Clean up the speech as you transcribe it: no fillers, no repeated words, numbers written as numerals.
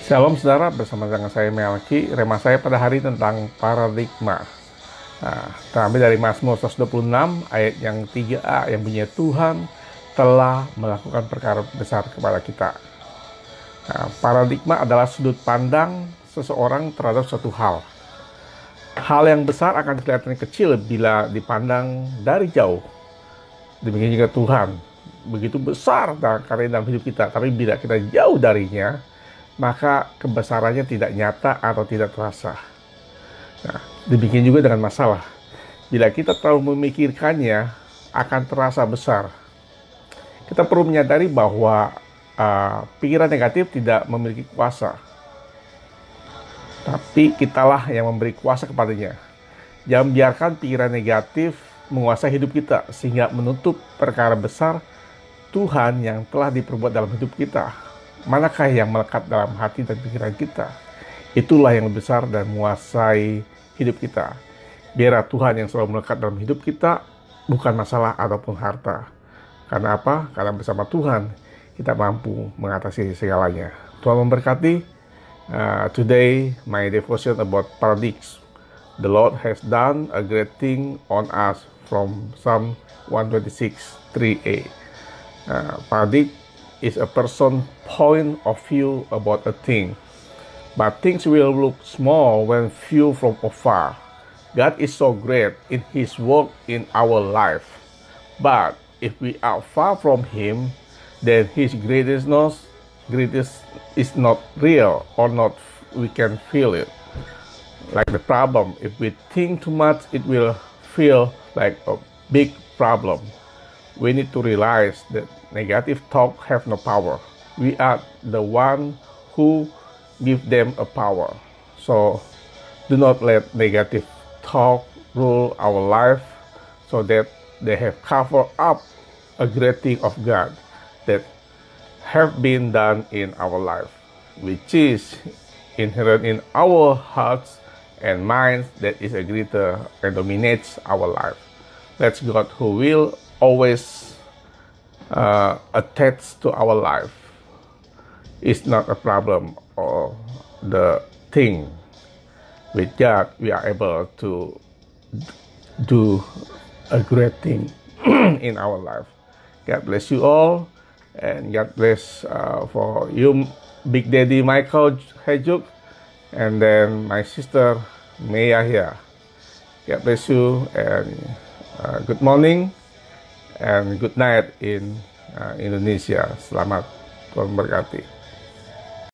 Shalom saudara, bersama dengan saya Melki. Rema saya pada hari tentang paradigma. Terambil dari Mazmur 126 ayat yang 3a yang bunyinya, Tuhan telah melakukan perkara besar kepada kita. Paradigma adalah sudut pandang seseorang terhadap suatu hal. Hal yang besar akan kelihatan kecil bila dipandang dari jauh. Demikian juga Tuhan, begitu besar karya dalam hidup kita, tapi bila kita jauh darinya, maka kebesarannya tidak nyata atau tidak terasa. Demikian juga dengan masalah. Bila kita terlalu memikirkannya, akan terasa besar. Kita perlu menyadari bahwa pikiran negatif tidak memiliki kuasa, tapi kitalah yang memberi kuasa kepadanya. Jangan biarkan pikiran negatif menguasai hidup kita, sehingga menutup perkara besar Tuhan yang telah diperbuat dalam hidup kita. Manakah yang melekat dalam hati dan pikiran kita? Itulah yang lebih besar dan menguasai hidup kita. Biarlah Tuhan yang selalu melekat dalam hidup kita, bukan masalah ataupun harta. Karena apa? Karena bersama Tuhan kita mampu mengatasi segalanya. Tuhan memberkati. Today my devotion about paradox. The Lord has done a great thing on us, from Psalm 126:3a. Paradox is a person's point of view about a thing. But things will look small when viewed from afar. God is so great in His work in our life. But if we are far from Him, then His greatness is not real, or not we can feel it. Like the problem, if we think too much, it will feel like a big problem. We need to realize that negative talk have no power. We are the one who give them a power. So do not let negative talk rule our life, so that they have covered up a great thing of God that have been done in our life, which is inherent in our hearts and minds, that is a greater and dominates our life. That's God who will always attached to our life. It's not a problem or the thing. With God, we are able to do a great thing in our life. God bless you all, and God bless for you, Big Daddy Michael Hejuk, and then my sister Maya here. God bless you, and good morning and good night in Indonesia. Selamat, Tuhan berkati.